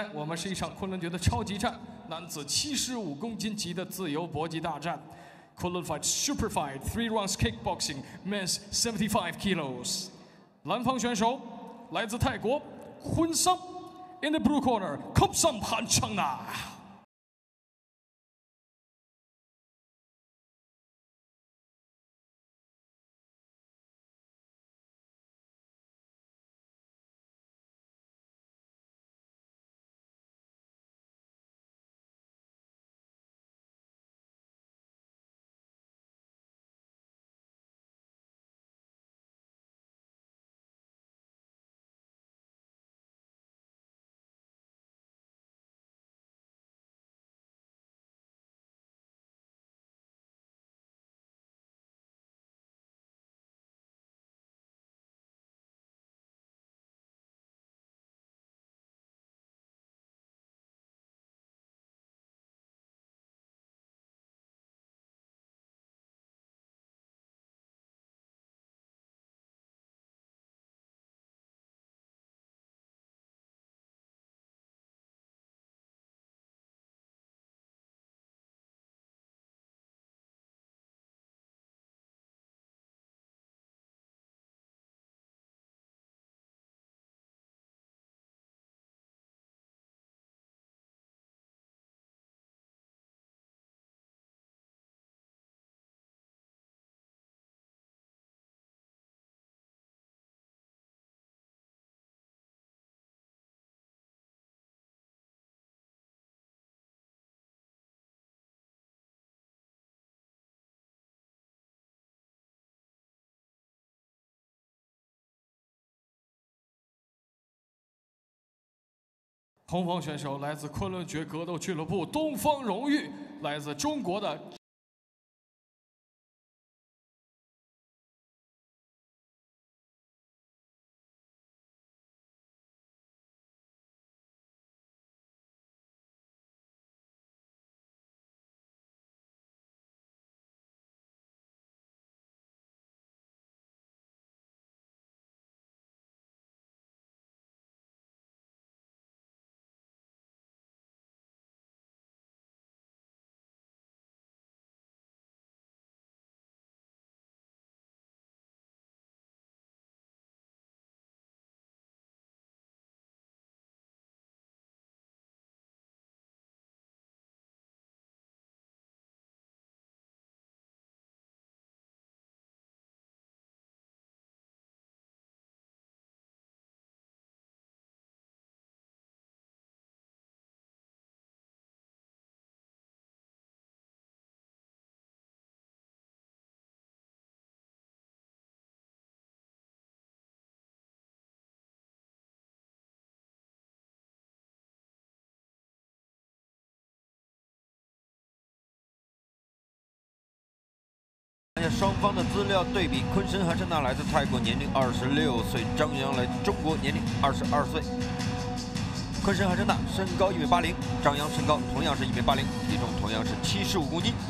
来我们是一场昆仑决的超级战，男子75公斤级的自由搏击大战。Kunlun Fight Super Fight 3 rounds kickboxing men's 75 kilos。蓝方选手来自泰国昆桑 ，in the blue corner Komsan Hanchana。 红方选手来自昆仑决格斗俱乐部，东方荣誉来自中国的。 双方的资料对比，昆山韩申娜来自泰国，年龄26岁；张扬来自中国，年龄22岁。昆山韩申娜身高1.80米，张扬身高同样是1.80米，体重同样是75公斤。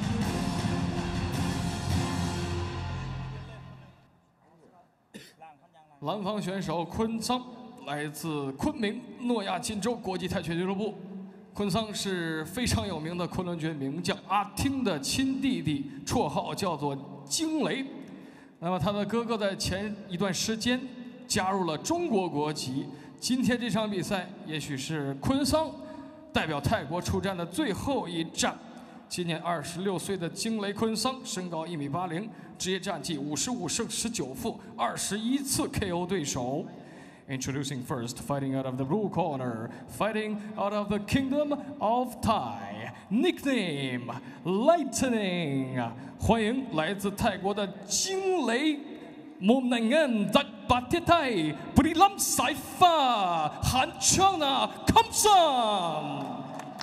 蓝方选手昆桑来自昆明诺亚金州国际泰拳俱乐部。 昆桑是非常有名的昆仑决名将阿汀的亲弟弟，绰号叫做惊雷。那么他的哥哥在前一段时间加入了中国国籍。今天这场比赛也许是昆桑代表泰国出战的最后一战。今年26岁的惊雷昆桑，身高1.80米，职业战绩55胜19负，21次 KO 对手。 Introducing first, fighting out of the blue corner, fighting out of the Kingdom of Thai, nickname Lightning， 欢迎来自泰国的惊雷。มุมน้ำเงินจากประเทศไทยบุรีรัมย์สายฟ้าหันช่างนาคำสั่ง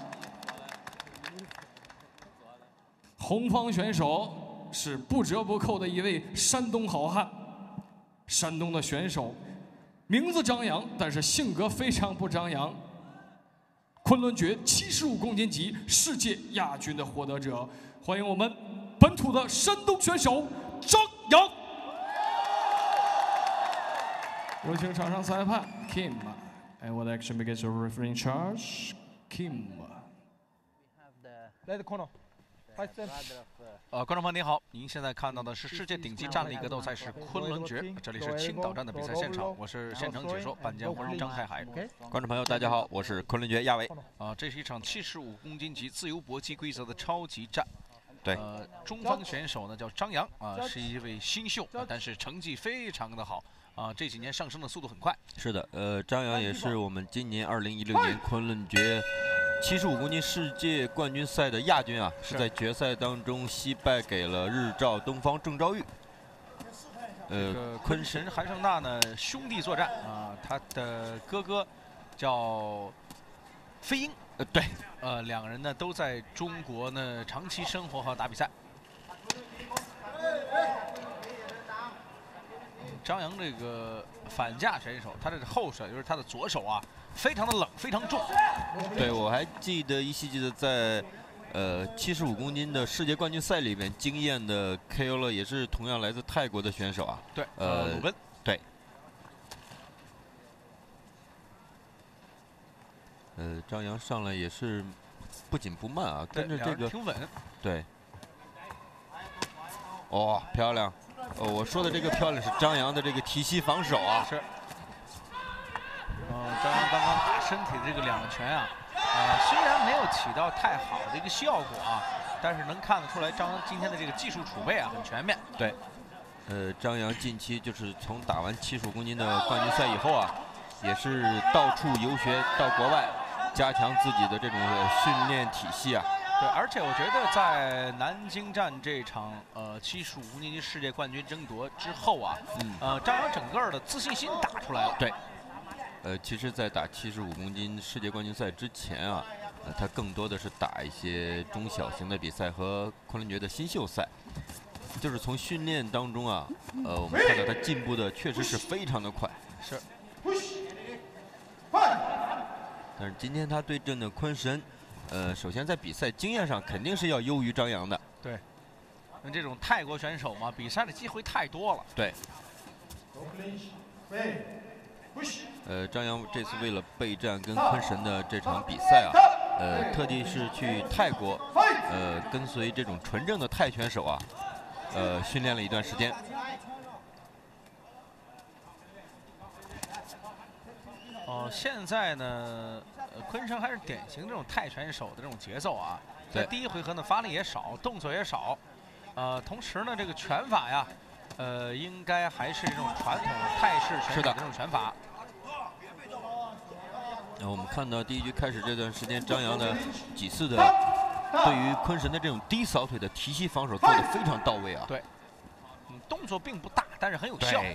红方选手是不折不扣的一位山东好汉，山东的选手。 名字张扬，但是性格非常不张扬。昆仑决75公斤级世界亚军的获得者，欢迎我们本土的山东选手张扬。有请场上裁判 Kim And what action begins your referee in charge? Kim. Let the corner. 观众朋友您好，您现在看到的是世界顶级站立格斗赛事昆仑决，这里是青岛站的比赛现场，我是现场解说板间魂张开海。 观众朋友大家好，我是昆仑决亚伟。 这是一场75公斤级自由搏击规则的超级战。 对， 中方选手呢叫张扬是一位新秀，但是成绩非常的好这几年上升的速度很快。 是的，张扬也是我们今年2016年昆仑决75公斤世界冠军赛的亚军啊，是在决赛当中惜败给了日照东方郑昭玉。 昆神韩胜纳呢兄弟作战他的哥哥叫飞鹰， 对， 两个人呢都在中国呢长期生活和打比赛。张扬这个反架选手，他这个后手就是他的左手非常的冷，非常重。 对，我还依稀记得在75公斤的世界冠军赛里面，惊艳的 KO 了，也是同样来自泰国的选手啊。 对，鲁温。 对。张扬上来也是不紧不慢啊，跟着这个挺稳。 对。哦，漂亮。我说的这个漂亮是张扬的这个提膝防守啊。 是。张扬刚刚打身体的这个两拳虽然没有起到太好的一个效果但是能看得出来张扬今天的这个技术储备很全面。 对。张扬近期就是从打完75公斤的冠军赛以后也是到处游学到国外，加强自己的这种训练体系对，而且我觉得在南京站这场75公斤级世界冠军争夺之后张扬整个的自信心打出来了。 对。其实，在打75公斤世界冠军赛之前他更多的是打一些中小型的比赛和昆仑决的新秀赛，就是从训练当中我们看到他进步的确实是非常的快。 是。 但是今天他对阵的昆神，首先在比赛经验上肯定是要优于张扬的。 对。那这种泰国选手嘛，比赛的机会太多了。 对。张扬这次为了备战跟昆神的这场比赛特地是去泰国，跟随这种纯正的泰拳手训练了一段时间。 现在呢，昆神还是典型这种泰拳手的这种节奏在第一回合呢发力也少，动作也少，同时呢这个拳法应该还是这种传统泰式拳手的这种拳法。 我们看到第一局开始这段时间，张扬的几次的对于昆神的这种低扫腿的提膝防守做得非常到位对，动作并不大，但是很有效。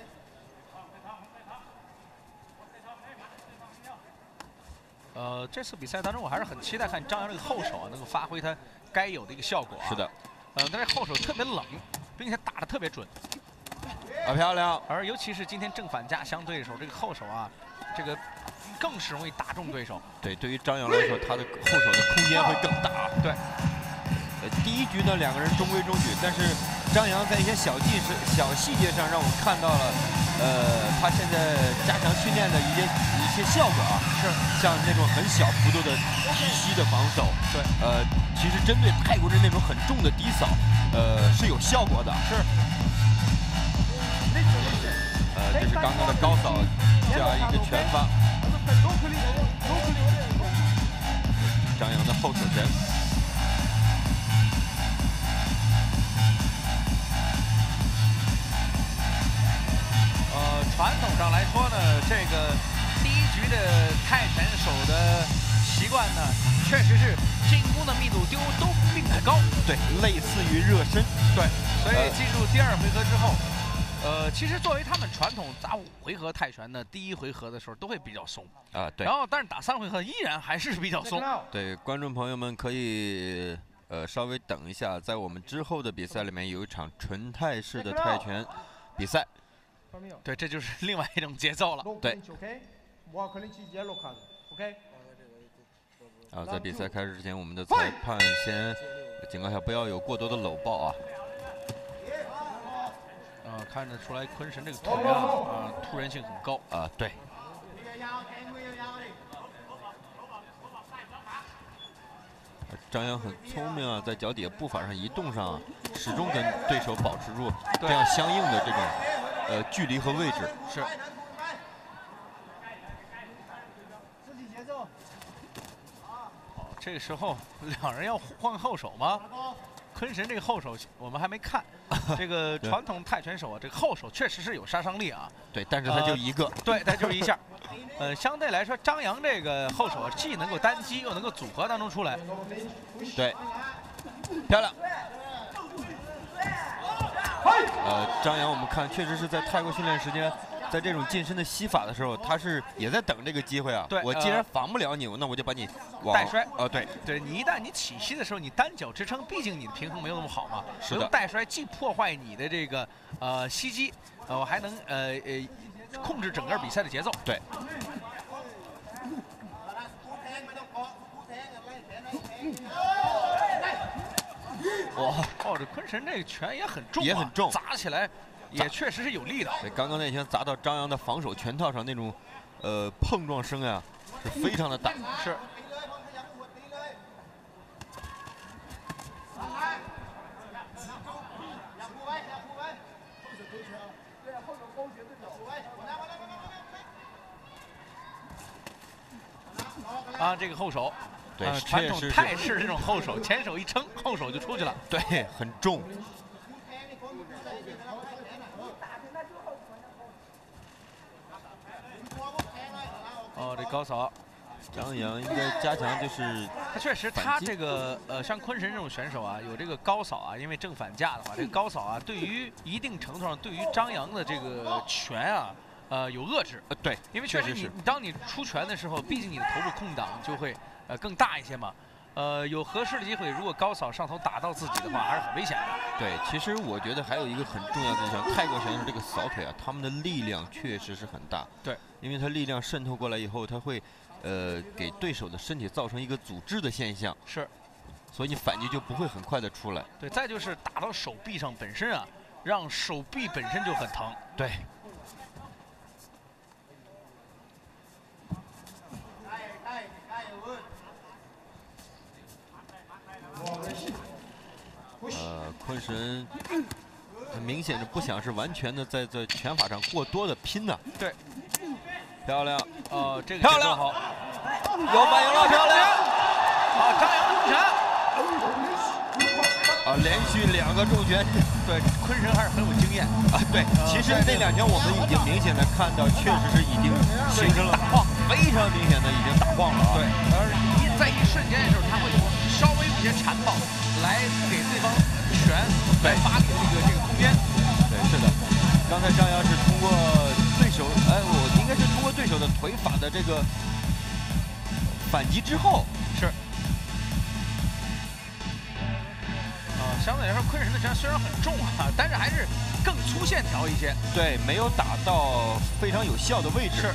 这次比赛当中，我还是很期待看张扬这个后手能够发挥他该有的一个效果。 是的。 但是后手特别冷，并且打得特别准。 漂亮。 而尤其是今天正反架相对的时候，这个后手这个更是容易打中对手。 对，对于张扬来说，他的后手的空间会更大。 对。 第一局呢，两个人中规中矩，但是张扬在一些小细节上让我们看到了，他现在加强训练的一些效果是像那种很小幅度的提膝的防守。 对。 其实针对泰国人那种很重的低扫，是有效果的。 是。 这是刚刚的高扫加一个拳法。张扬的后手拳。 传统上来说呢，这个第一局的泰拳手的习惯呢，确实是进攻的密度都并不高。 对，类似于热身。 对，所以进入第二回合之后，其实作为他们传统打5回合泰拳呢，第一回合的时候都会比较松对。 然后但是打3回合依然还是比较松。 对，观众朋友们可以稍微等一下，在我们之后的比赛里面有一场纯泰式的泰拳比赛。 对，这就是另外一种节奏了。 对。在比赛开始之前，我们的裁判先警告一下，不要有过多的搂抱看得出来昆神这个腿突然性很高对。 张扬很聪明啊，在脚底下步伐上移动上啊，始终跟对手保持住这样相应的这种距离和位置。 是。这个时候两人要换后手吗？坤神这个后手我们还没看，这个传统泰拳手啊，这个后手确实是有杀伤力啊。 对，但是他就一个。 对，他就是一下。相对来说，张扬这个后手既能够单击，又能够组合当中出来。 对，漂亮。张扬我们看确实是在泰国训练时间。 在这种近身的吸法的时候，他是也在等这个机会啊。 对， 我既然防不了你，那我就把你带摔。 对， 对你一旦你起膝的时候，你单脚支撑，毕竟你的平衡没有那么好嘛。 是的。 带摔既破坏你的这个膝击，我还能控制整个比赛的节奏。 对。 哇，这坤神这个拳也很重， 也很重， 砸起来。 也确实是有力的。 对，刚刚那拳砸到张扬的防守拳套上，那种碰撞声呀，是非常的大。 是。啊，这个后手， 对， 传统泰式这种后手，前手一撑，后手就出去了。 对，很重。 这高扫， 张扬应该加强，就是他确实，他这个像坤神这种选手啊，有这个高扫啊，因为正反架的话，这个高扫啊，对于一定程度上对于张扬的这个拳啊，有遏制。 对， 因为确实你当你出拳的时候，毕竟你的头部空档就会更大一些嘛。有合适的机会，如果高扫上头打到自己的话，还是很危险的。 对，其实我觉得还有一个很重要的，像泰国选手这个扫腿啊，他们的力量确实是很大。 对， 因为他力量渗透过来以后，他会给对手的身体造成一个阻滞的现象。 是， 所以你反击就不会很快的出来。 对，再就是打到手臂上本身啊，让手臂本身就很疼。 对。 坤神很明显是不想是完全的在拳法上过多的拼呢。 对， 漂亮。 这个漂亮好， 有反应了，漂亮。 好，张扬重拳。 连续2个重拳。 对，坤神还是很有经验啊。对，其实那2拳我们已经明显的看到，确实是已经形成了打晃，非常明显的已经打晃了啊。 对，而在一瞬间的时候，他会稍微有些缠抱。 来给对方拳来发力的这个空间。 对，是的。刚才张扬是通过对手，我应该是通过对手的腿法的这个反击之后， 是。相对来说，坤神的拳虽然很重啊，但是还是更粗线条一些。 对，没有打到非常有效的位置。 是。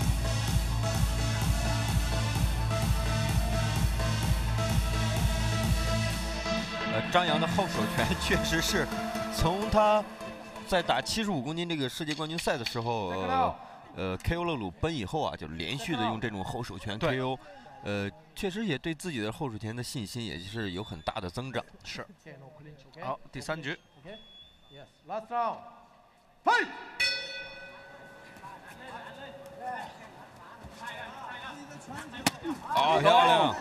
张扬的后手拳确实是，从他在打75公斤这个世界冠军赛的时候，KO 了鲁奔以后啊，就连续的用这种后手拳 KO，确实也对自己的后手拳的信心也是有很大的增长。 是。好，第3局。 Last round. Fight. 好漂亮。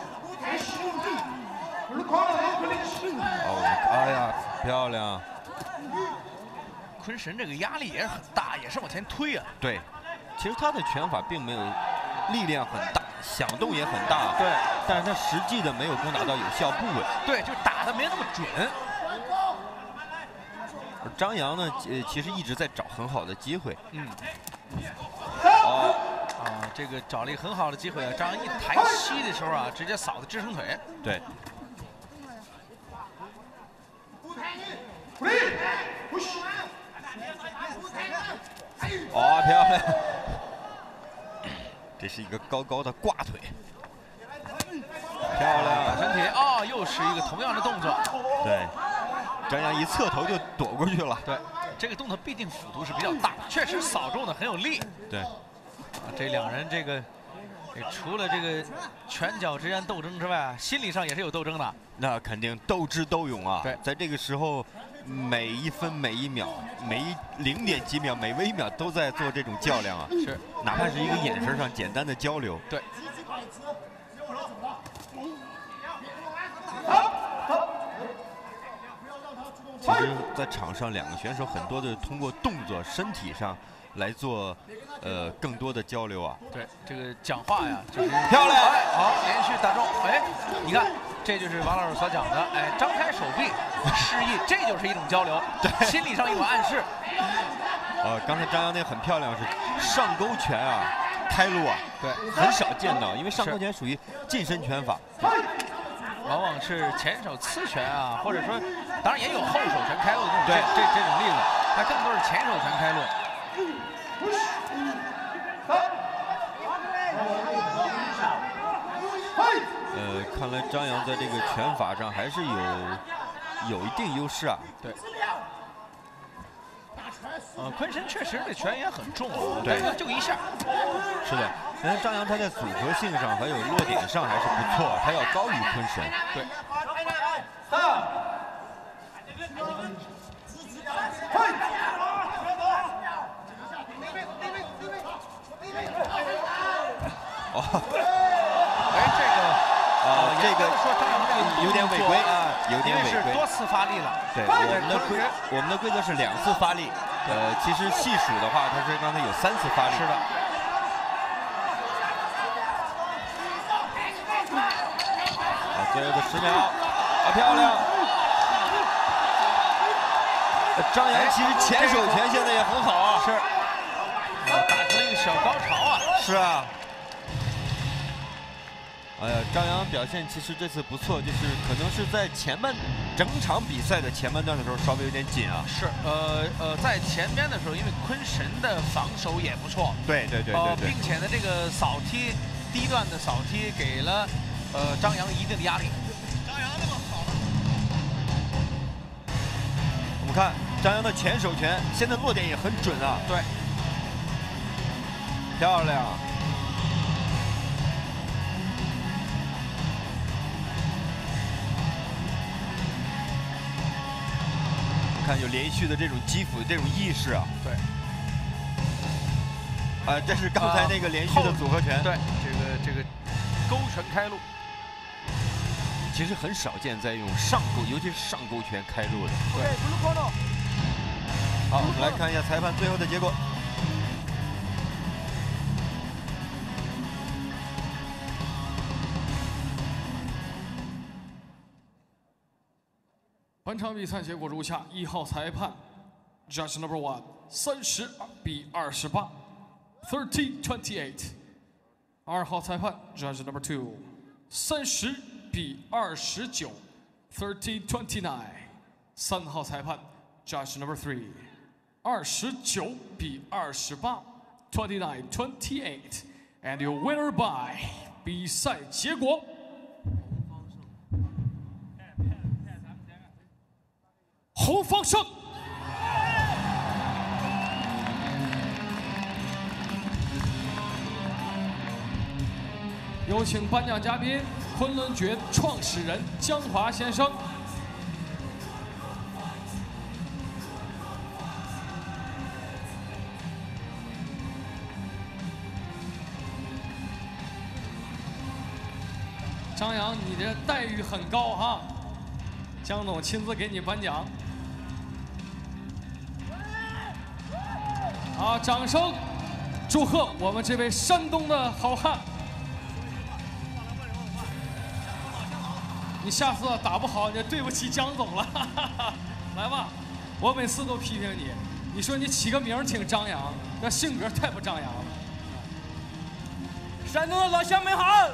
哎呀，漂亮！ 坤神这个压力也是很大，也是往前推啊。 对，其实他的拳法并没有力量很大，响动也很大。 对， 但是他实际的没有攻打到有效部位。 对，就打的没那么准。 而张扬呢，其实一直在找很好的机会。 这个找了一个很好的机会啊！张扬一抬膝的时候啊，直接扫的支撑腿。 对。 漂亮！这是一个高高的挂腿，漂亮！ 身体又是一个同样的动作。 对，张扬一侧头就躲过去了。 对，这个动作毕竟幅度是比较大，确实扫中的很有力。 对， 这2人这个除了这个拳脚之间斗争之外，心理上也是有斗争的。 那肯定斗智斗勇啊！ 对， 在这个时候，每一分每一秒，0点几秒，每微秒都在做这种较量啊！ 是， 哪怕是一个眼神上简单的交流。 对。 其实，在场上两个选手很多的通过动作、身体上来做，更多的交流啊。 对，这个讲话呀，就是漂亮， 好，连续打中，哎，你看，这就是王老师所讲的，哎，张开手臂示意，这就是一种交流，对，心理上一种暗示。 刚才张扬那很漂亮，是上勾拳啊，开路啊， 对， 很少见到，因为上勾拳属于近身拳法。 往往是前手刺拳啊，或者说，当然也有后手拳开路这种例子，那更多是前手拳开路。 看来张扬在这个拳法上还是有一定优势啊。 对。昆神确实这拳也很重啊， 对， 就一下。 是的，但是张扬他在组合性上还有落点上还是不错，他要高于昆神。 对。 这个说张扬这个有点违规啊，有点违规， 是多次发力了。 对，我们的规则是2次发力，其实细数的话，他是刚才有3次发力。 是的。 最后的10秒，漂亮！张扬其实前手拳现在也很好啊， 是，打出了一个小高潮啊。 是啊。哎呀，张扬表现其实这次不错，就是可能是在整场比赛的前半段的时候稍微有点紧啊。 是，在前边的时候，因为昆神的防守也不错， 对， 并且呢，这个扫踢低段的扫踢给了张扬一定的压力。张扬那么好， 我们看张扬的前手拳现在落点也很准啊。 对， 漂亮。看有连续的这种击斧这种意识啊。 对。 这是刚才那个连续的组合拳。 对，这个勾拳开路， 其实很少见在用上勾，尤其是上勾拳开路的。 对。 好，我们来看一下裁判最后的结果。 本场比赛结果如下：1号裁判 Judge Number 1 30比28 30-28。2号裁判 Judge Number 2 30比29 30-29。3号裁判 Judge Number 3 29比28 29-28。And your winner by 比赛结果。红方胜。有请颁奖嘉宾昆仑决创始人江华先生。张扬，你这待遇很高哈，江总亲自给你颁奖。好，掌声祝贺我们这位山东的好汉。你下次打不好，你对不起江总了。来吧，我每次都批评你，你说你起个名挺张扬，那性格太不张扬了。山东的老乡们好。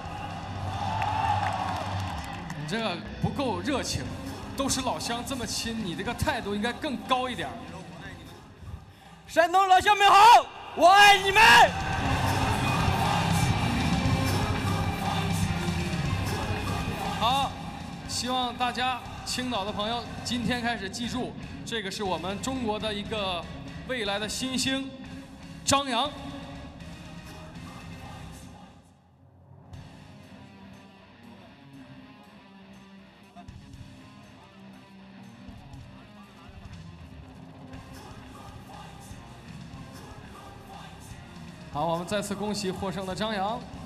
你这个不够热情，都是老乡这么亲，你这个态度应该更高一点。山东老乡们好，我爱你们！好，希望大家青岛的朋友今天开始记住，这个是我们中国的一个未来的新星张扬。 好，我们再次恭喜获胜的张扬。